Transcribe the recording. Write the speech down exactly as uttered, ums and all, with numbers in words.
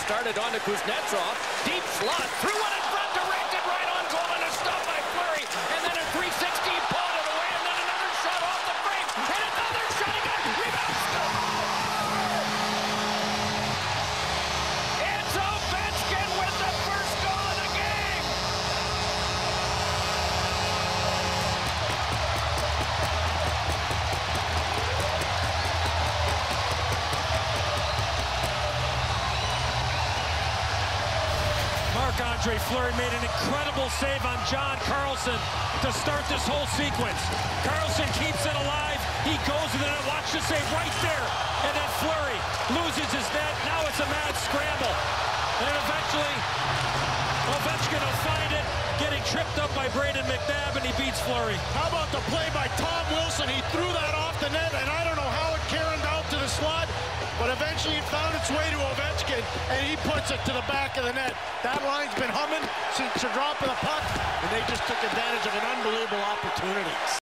started on to Kuznetsov. Deep slot, threw one in front, directed right on goal, and a stop by Fleury. And then a three sixty, pulled it away, and then another shot off the frame. And another shot again. Rebound, score! It's Ovechkin with the first goal of the game. Marc-Andre Fleury made an incredible save on John Carlson to start this whole sequence. Carlson keeps it alive. He goes with it. Watch the save right there. And then Fleury loses his net. Now it's a mad scramble. And eventually, Ovechkin will find it, getting tripped up by Brayden McNabb, and he beats Fleury. How about the play by Tom Wilson? He threw that off the net, and I don't know how it carried out to the slot, but eventually it found its way to Ovechkin, and he puts it to the back of the net. That line's been humming since the drop of the puck, and they just took advantage of an unbelievable opportunity.